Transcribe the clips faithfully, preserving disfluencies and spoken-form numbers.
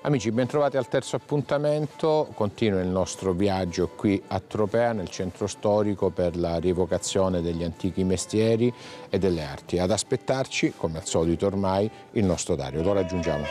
Amici, ben trovati al terzo appuntamento. Continua il nostro viaggio qui a Tropea, nel centro storico, per la rievocazione degli antichi mestieri e delle arti. Ad aspettarci, come al solito ormai, il nostro Dario. Lo raggiungiamo.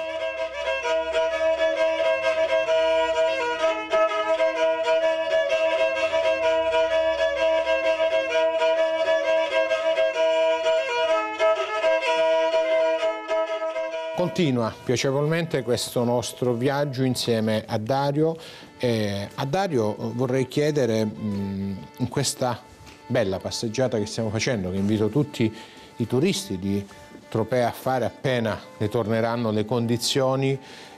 Continua piacevolmente questo nostro viaggio insieme a Dario. Eh, a Dario vorrei chiedere, mh, in questa bella passeggiata che stiamo facendo, che invito tutti i turisti di Tropea a fare appena ne torneranno le condizioni,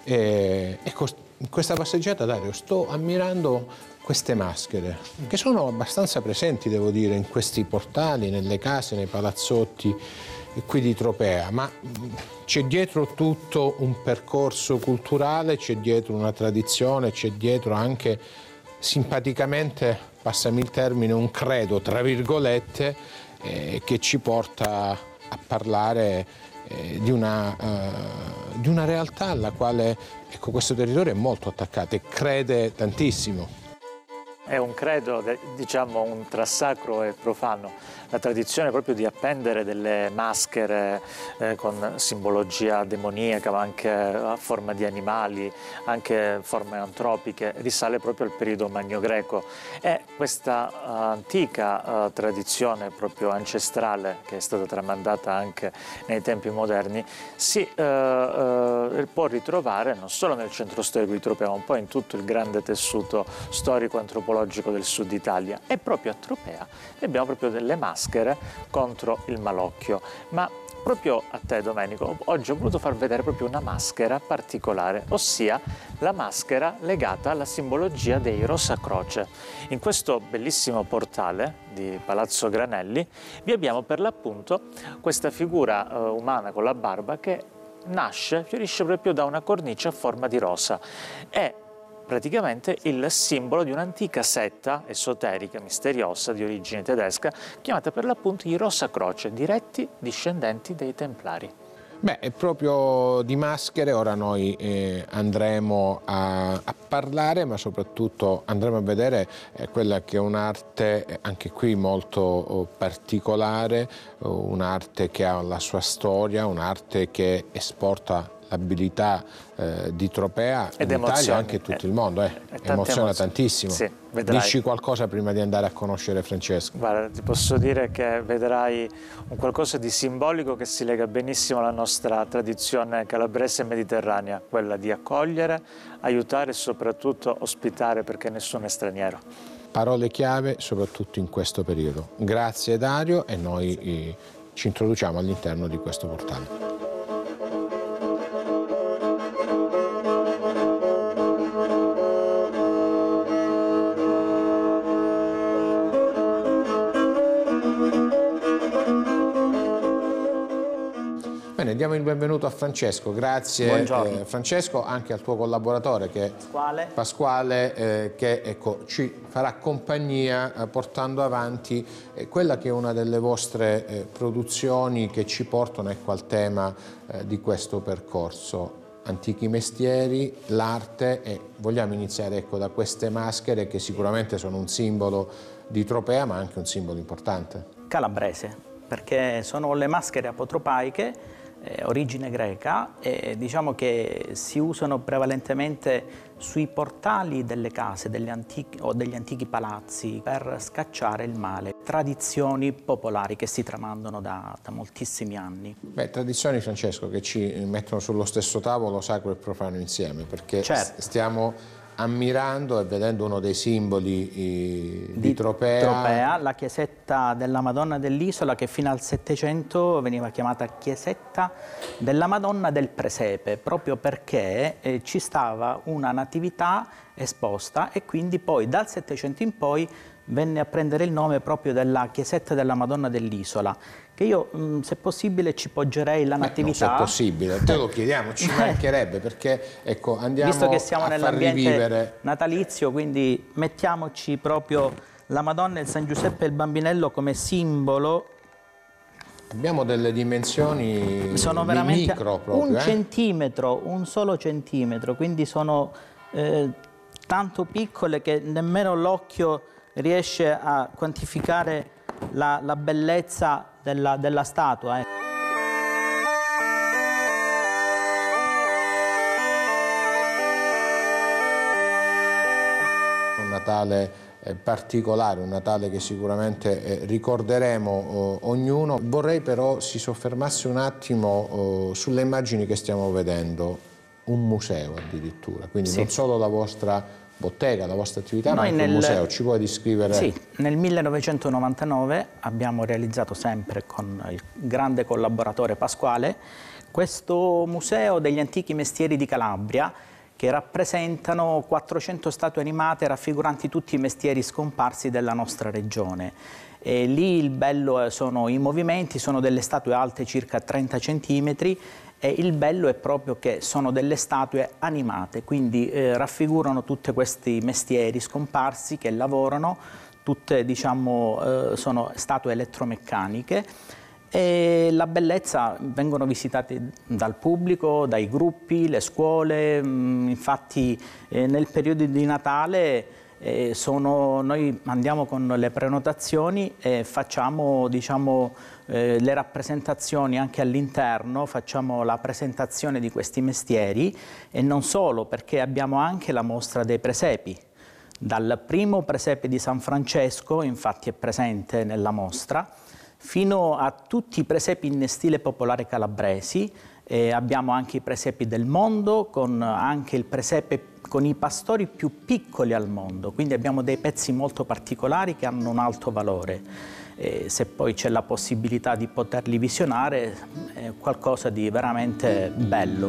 eh, ecco, in questa passeggiata, Dario, sto ammirando queste maschere, che sono abbastanza presenti, devo dire, in questi portali, nelle case, nei palazzotti qui di Tropea, ma c'è dietro tutto un percorso culturale, c'è dietro una tradizione, c'è dietro anche simpaticamente, passami il termine, un credo, tra virgolette, eh, che ci porta a parlare eh, di, una, eh, di una realtà alla quale, ecco, questo territorio è molto attaccato e crede tantissimo. È un credo, diciamo, un tra sacro e profano. La tradizione proprio di appendere delle maschere eh, con simbologia demoniaca, ma anche a forma di animali, anche forme antropiche, risale proprio al periodo magno-greco. E questa uh, antica uh, tradizione proprio ancestrale, che è stata tramandata anche nei tempi moderni, si uh, uh, può ritrovare non solo nel centro storico di Tropea, ma un po' in tutto il grande tessuto storico-antropologico del sud Italia. E proprio a Tropea abbiamo proprio delle maschere contro il malocchio. Ma proprio a te, Domenico, oggi ho voluto far vedere proprio una maschera particolare, ossia la maschera legata alla simbologia dei Rosa Croce. In questo bellissimo portale di Palazzo Granelli vi abbiamo per l'appunto questa figura uh, umana con la barba che nasce, fiorisce proprio da una cornice a forma di rosa. È praticamente il simbolo di un'antica setta esoterica, misteriosa, di origine tedesca, chiamata per l'appunto i Rosa Croce, diretti discendenti dei Templari. Beh, è proprio di maschere ora noi eh, andremo a, a parlare, ma soprattutto andremo a vedere eh, quella che è un'arte eh, anche qui molto oh, particolare, oh, un'arte che ha la sua storia, un'arte che esporta l'abilità eh, di Tropea in Italia e anche in tutto il mondo. Eh. Emoziona emozioni. tantissimo. Sì, vedrai. Dici qualcosa prima di andare a conoscere Francesco. Guarda, ti posso dire che vedrai un qualcosa di simbolico che si lega benissimo alla nostra tradizione calabrese e mediterranea, quella di accogliere, aiutare e soprattutto ospitare, perché nessuno è straniero. Parole chiave soprattutto in questo periodo. Grazie Dario, e noi eh, ci introduciamo all'interno di questo portale. Diamo il benvenuto a Francesco. Grazie eh, Francesco, anche al tuo collaboratore che Pasquale, Pasquale eh, che ecco, ci farà compagnia eh, portando avanti eh, quella che è una delle vostre eh, produzioni che ci portano, ecco, al tema eh, di questo percorso. Antichi mestieri, l'arte, e vogliamo iniziare, ecco, da queste maschere che sicuramente sono un simbolo di Tropea, ma anche un simbolo importante. Calabrese, perché sono le maschere apotropaiche, Eh, origine greca, e diciamo che si usano prevalentemente sui portali delle case degli antichi, o degli antichi palazzi per scacciare il male. Tradizioni popolari che si tramandano da, da moltissimi anni. Beh, tradizioni, Francesco, che ci mettono sullo stesso tavolo sacro e profano insieme, perché certo. stiamo ammirando e vedendo uno dei simboli eh, di, di Tropea. Tropea, la chiesetta della Madonna dell'Isola, che fino al Settecento veniva chiamata chiesetta della Madonna del Presepe, proprio perché eh, ci stava una natività esposta, e quindi poi dal Settecento in poi venne a prendere il nome proprio della chiesetta della Madonna dell'Isola, che io, mh, se possibile, ci poggerei la natività. Beh, non se è possibile, te lo chiediamo, ci mancherebbe, perché ecco, andiamo Visto che siamo a far nell'ambiente rivivere natalizio, quindi mettiamoci proprio la Madonna, il San Giuseppe e il Bambinello come simbolo Abbiamo delle dimensioni sono veramente micro proprio, un eh? centimetro, un solo centimetro, quindi sono eh, tanto piccole che nemmeno l'occhio riesce a quantificare la, la bellezza della, della statua. Eh. Un Natale particolare, un Natale che sicuramente eh, ricorderemo oh, ognuno. Vorrei però si soffermasse un attimo oh, sulle immagini che stiamo vedendo, un museo addirittura, quindi sì. Non solo la vostra bottega, la vostra attività, Noi ma anche nel, un museo. Ci puoi descrivere? Sì, nel millenovecentonovantanove abbiamo realizzato, sempre con il grande collaboratore Pasquale, questo museo degli antichi mestieri di Calabria, che rappresentano quattrocento statue animate raffiguranti tutti i mestieri scomparsi della nostra regione. E lì il bello sono i movimenti, sono delle statue alte circa trenta centimetri e il bello è proprio che sono delle statue animate, quindi eh, raffigurano tutti questi mestieri scomparsi che lavorano, tutte diciamo eh, sono statue elettromeccaniche. E la bellezza vengono visitate dal pubblico, dai gruppi, le scuole, infatti eh, nel periodo di Natale eh, sono, noi andiamo con le prenotazioni e facciamo diciamo, eh, le rappresentazioni anche all'interno, facciamo la presentazione di questi mestieri e non solo, perché abbiamo anche la mostra dei presepi. Dal primo presepe di San Francesco, infatti è presente nella mostra, fino a tutti i presepi in stile popolare calabresi. Eh, abbiamo anche i presepi del mondo, con anche il presepe con i pastori più piccoli al mondo, quindi abbiamo dei pezzi molto particolari che hanno un alto valore. Eh, se poi c'è la possibilità di poterli visionare, è qualcosa di veramente bello.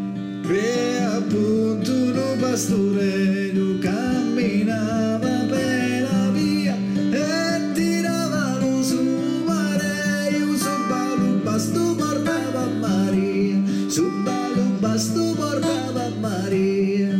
Crea appunto un pastore, lui camminava per la via e tirava lo su mare, io su balu basto portava a Maria, su balu basto portava a Maria.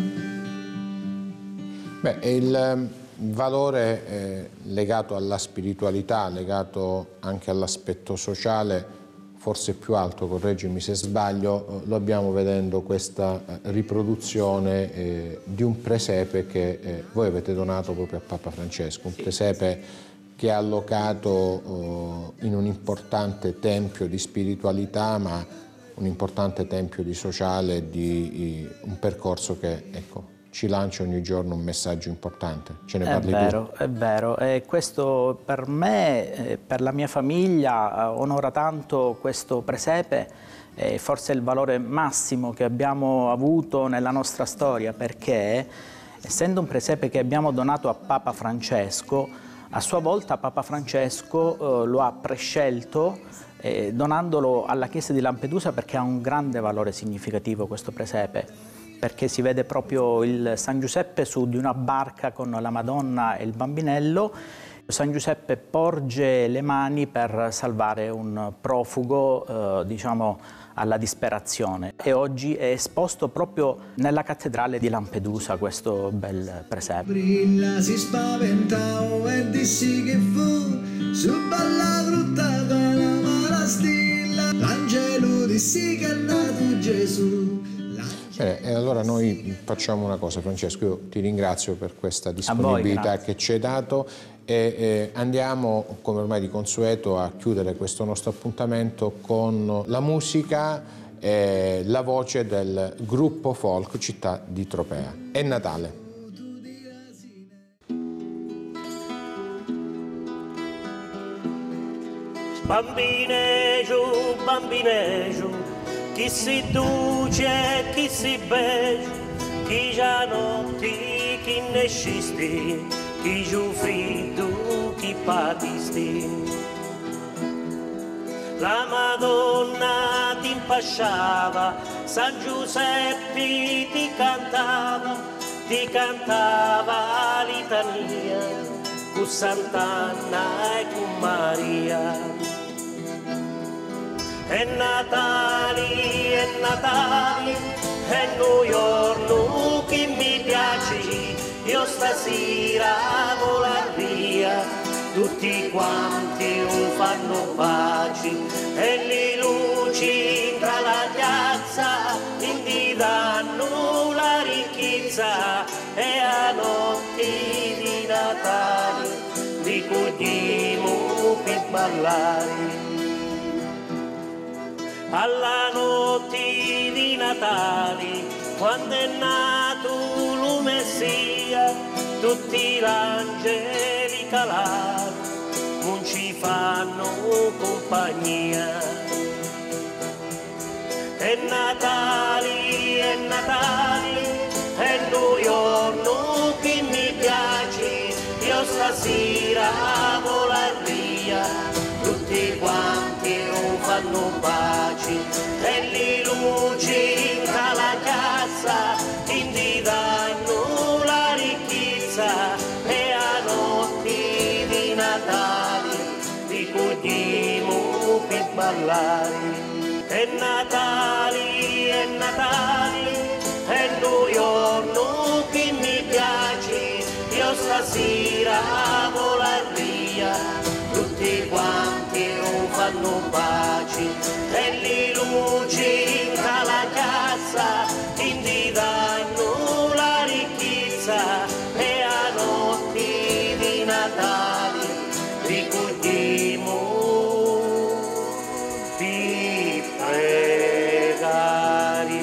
Beh, il valore eh, legato alla spiritualità, legato anche all'aspetto sociale, forse più alto, correggimi se sbaglio, lo abbiamo vedendo questa riproduzione eh, di un presepe che eh, voi avete donato proprio a Papa Francesco, un presepe che è allocato eh, in un importante tempio di spiritualità, ma un importante tempio di sociale, di eh, un percorso che ecco, ci lancia ogni giorno un messaggio importante. Ce ne parli tu? È vero, è vero. E questo per me, per la mia famiglia, onora tanto questo presepe, è forse il valore massimo che abbiamo avuto nella nostra storia, perché essendo un presepe che abbiamo donato a Papa Francesco, a sua volta Papa Francesco eh, lo ha prescelto eh, donandolo alla chiesa di Lampedusa, perché ha un grande valore significativo questo presepe, perché si vede proprio il San Giuseppe su di una barca con la Madonna e il bambinello. San Giuseppe porge le mani per salvare un profugo, eh, diciamo, alla disperazione. E oggi è esposto proprio nella cattedrale di Lampedusa questo bel presepe. Brilla si spaventò e dissi che fu su balla grutta con la malastilla. L'angelo dissi che è nato Gesù. Bene, e allora noi facciamo una cosa, Francesco, io ti ringrazio per questa disponibilità voi, che ci hai dato e eh, andiamo, come ormai di consueto, a chiudere questo nostro appuntamento con la musica e la voce del gruppo folk Città di Tropea. È Natale. Bambineggio, bambineggio, chi si duce, chi si beige, chi già notti, chi ne scisti, chi giù freddo, chi patisti. La Madonna ti impasciava, San Giuseppe ti cantava, ti cantava litania, con Sant'Anna e con Maria. È Natali, è Natali, è un giorno che mi piace, io stasera volar via, tutti quanti un fanno pace e le luci tra la piazza indi danno la ricchezza e a notte di Natale ricordiamo per ballare. Alla notte di Natale, quando è nato lo Messia, tutti gli angeli calati non ci fanno compagnia. È Natale, è Natale, è il giorno che mi piace, io stasera volar via, tutti quanti non fanno pace e le luci dalla casa quindi danno la ricchezza e a notte di Natale ricordiamo per ballare. È Natale, è Natale, è il giorno che mi piace, io stasera volar via, tutti quanti non fanno pace e le luci dalla casa quindi danno la ricchezza e a notte di Natale ricordiamo di pregare.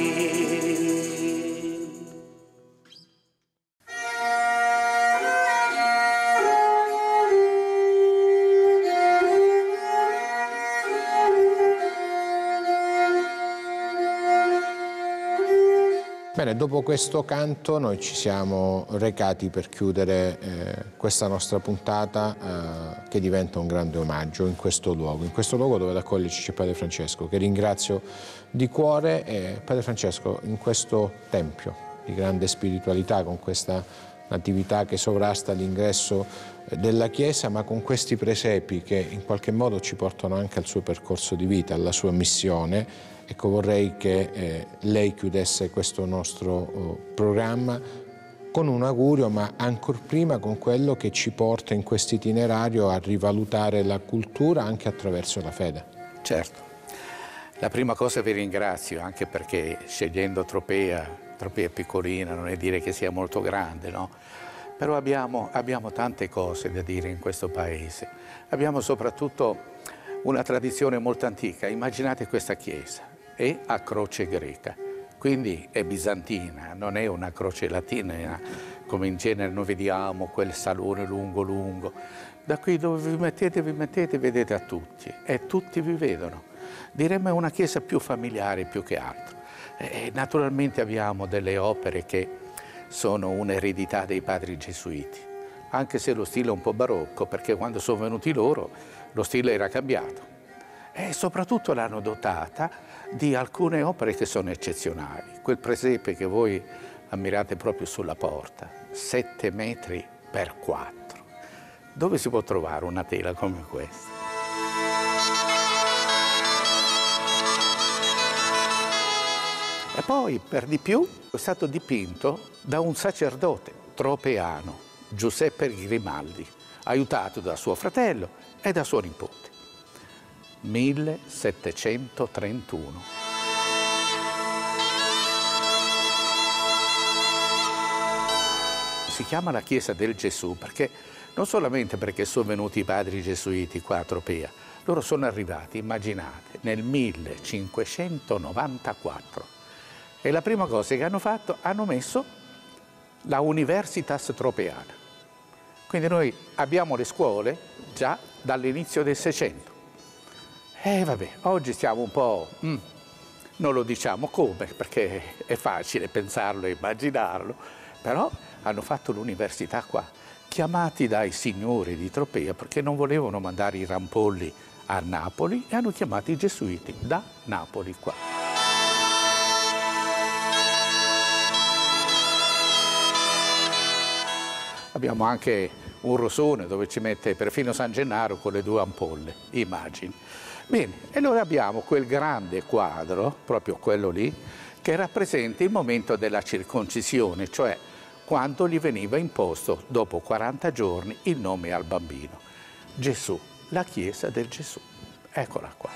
Bene, dopo questo canto noi ci siamo recati per chiudere eh, questa nostra puntata eh, che diventa un grande omaggio in questo luogo, in questo luogo dove ad accoglierci c'è Padre Francesco, che ringrazio di cuore. E Padre Francesco, in questo tempio di grande spiritualità, con questa natività che sovrasta l'ingresso della Chiesa, ma con questi presepi che in qualche modo ci portano anche al suo percorso di vita, alla sua missione, ecco, vorrei che eh, lei chiudesse questo nostro oh, programma con un augurio, ma ancor prima con quello che ci porta in questo itinerario a rivalutare la cultura anche attraverso la fede. Certo. La prima cosa vi ringrazio, anche perché scegliendo Tropea, Tropea è piccolina, non è dire che sia molto grande, no? Però abbiamo, abbiamo tante cose da dire in questo paese. Abbiamo soprattutto una tradizione molto antica. Immaginate questa chiesa, è a croce greca, quindi è bizantina, non è una croce latina, come in genere noi vediamo, quel salone lungo lungo. Da qui dove vi mettete, vi mettete, vedete a tutti, e tutti vi vedono. Diremmo è una chiesa più familiare più che altro. E naturalmente abbiamo delle opere che sono un'eredità dei padri gesuiti, anche se lo stile è un po' barocco, perché quando sono venuti loro lo stile era cambiato. E soprattutto l'hanno dotata di alcune opere che sono eccezionali. Quel presepe che voi ammirate proprio sulla porta, sette metri per quattro. Dove si può trovare una tela come questa? E poi, per di più, è stato dipinto da un sacerdote tropeano, Giuseppe Grimaldi, aiutato da suo fratello e da suo nipote. millesettecentotrentuno. Si chiama la Chiesa del Gesù perché non solamente perché sono venuti i padri gesuiti qua a Tropea, loro sono arrivati, immaginate, nel millecinquecentonovantaquattro. E la prima cosa che hanno fatto, hanno messo la Universitas Tropeana. Quindi noi abbiamo le scuole già dall'inizio del Seicento. E vabbè, oggi stiamo un po', mm, non lo diciamo come, perché è facile pensarlo e immaginarlo, però hanno fatto l'università qua, chiamati dai signori di Tropea, perché non volevano mandare i rampolli a Napoli, e hanno chiamato i gesuiti da Napoli qua. Abbiamo anche un rosone dove ci mette perfino San Gennaro con le due ampolle, immagini. Bene, e allora abbiamo quel grande quadro, proprio quello lì, che rappresenta il momento della circoncisione, cioè quando gli veniva imposto dopo quaranta giorni il nome al bambino. Gesù, la chiesa del Gesù. Eccola qua.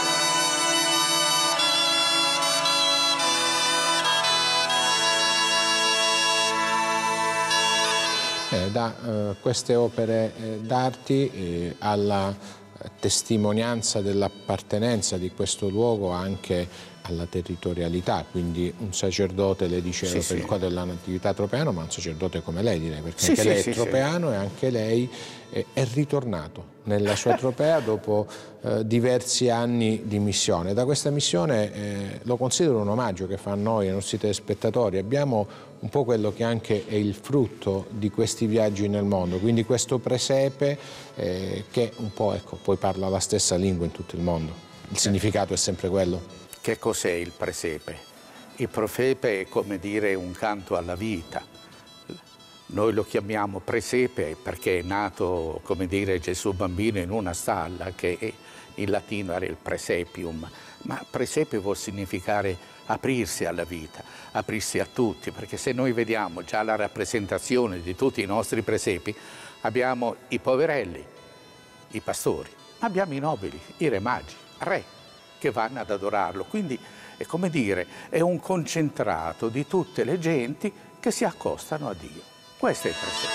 Eh, da eh, queste opere eh, d'arte eh, alla testimonianza dell'appartenenza di questo luogo anche alla territorialità, quindi un sacerdote, le diceva, sì, per sì. il quadro della Natività tropeano, ma un sacerdote come lei, direi, perché Sì, anche sì, lei sì, è tropeano sì. e anche lei è, è ritornato nella sua tropea dopo eh, diversi anni di missione. Da questa missione eh, lo considero un omaggio che fa a noi, ai nostri telespettatori. Abbiamo un po' quello che anche è il frutto di questi viaggi nel mondo, quindi questo presepe eh, che un po', ecco, poi parla la stessa lingua in tutto il mondo. Il significato è sempre quello. Che cos'è il presepe? Il presepe è come dire un canto alla vita. Noi lo chiamiamo presepe perché è nato, come dire, Gesù bambino in una stalla, che in latino era il presepium. Ma presepe vuol significare aprirsi alla vita, aprirsi a tutti, perché se noi vediamo già la rappresentazione di tutti i nostri presepi, abbiamo i poverelli, i pastori, abbiamo i nobili, i re magi, re, che vanno ad adorarlo. Quindi è come dire, è un concentrato di tutte le genti che si accostano a Dio. Questo è il presepe.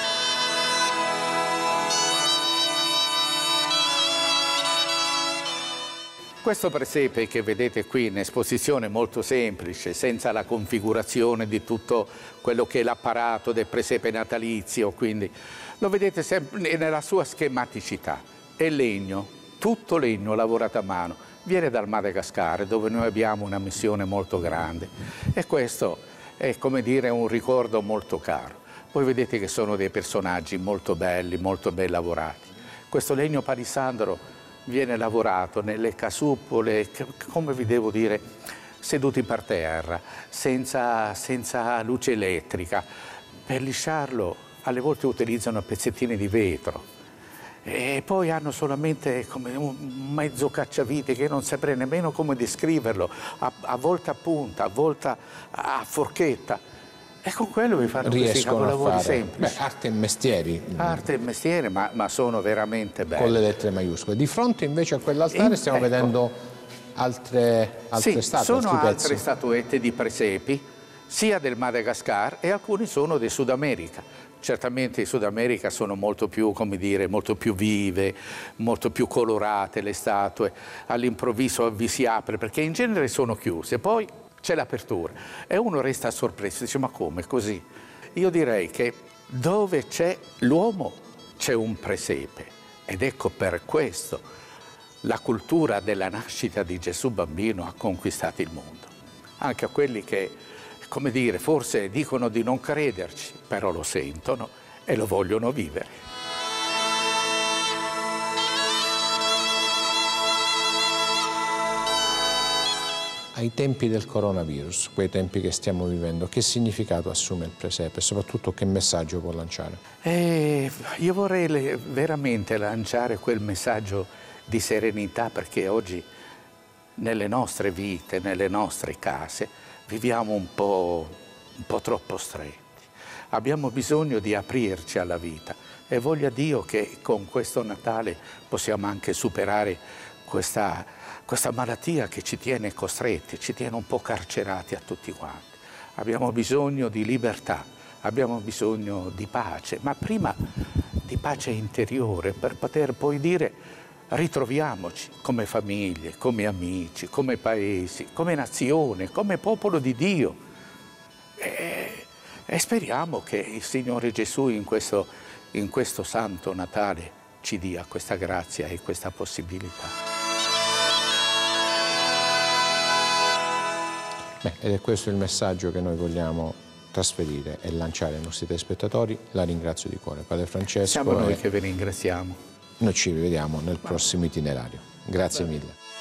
Questo presepe che vedete qui in esposizione è molto semplice, senza la configurazione di tutto quello che è l'apparato del presepe natalizio, quindi lo vedete sempre nella sua schematicità. È legno, tutto legno lavorato a mano. Viene dal Madagascar, dove noi abbiamo una missione molto grande, e questo è, come dire, un ricordo molto caro. Voi vedete che sono dei personaggi molto belli, molto ben lavorati. Questo legno palissandro viene lavorato nelle casupole, come vi devo dire, seduti per terra, senza, senza luce elettrica. Per lisciarlo alle volte utilizzano pezzettini di vetro. E poi hanno solamente come un mezzo cacciavite che non saprei nemmeno come descriverlo, a, a volte a punta, a volte a forchetta. E con quello vi fanno questi capolavori semplici. Beh, arte e mestieri. Arte e mestiere, ma, ma sono veramente belli. Con le lettere maiuscole. Di fronte invece a quell'altare stiamo ecco. vedendo altre, altre sì, statue, sono altri altre pezzi. statuette di presepi, sia del Madagascar e alcuni sono del Sud America. Certamente in Sud America sono molto più, come dire, molto più vive, molto più colorate le statue, all'improvviso vi si apre, perché in genere sono chiuse, poi c'è l'apertura e uno resta sorpreso, dice ma come così? Io direi che dove c'è l'uomo c'è un presepe, ed ecco per questo la cultura della nascita di Gesù bambino ha conquistato il mondo, anche a quelli che, come dire, forse dicono di non crederci, però lo sentono e lo vogliono vivere. Ai tempi del coronavirus, quei tempi che stiamo vivendo, che significato assume il presepe e soprattutto che messaggio può lanciare? Eh, io vorrei le, veramente lanciare quel messaggio di serenità, perché oggi nelle nostre vite, nelle nostre case, viviamo un po', un po' troppo stretti. Abbiamo bisogno di aprirci alla vita e voglia Dio che con questo Natale possiamo anche superare questa, questa malattia che ci tiene costretti, ci tiene un po' carcerati a tutti quanti. Abbiamo bisogno di libertà, abbiamo bisogno di pace, ma prima di pace interiore, per poter poi dire ritroviamoci come famiglie, come amici, come paesi, come nazione, come popolo di Dio. E, e speriamo che il Signore Gesù in questo, in questo Santo Natale ci dia questa grazia e questa possibilità. Beh, ed è questo il messaggio che noi vogliamo trasferire e lanciare ai nostri telespettatori. La ringrazio di cuore, Padre Francesco. Siamo noi che vi ringraziamo. Noi ci rivediamo nel prossimo itinerario. Grazie mille.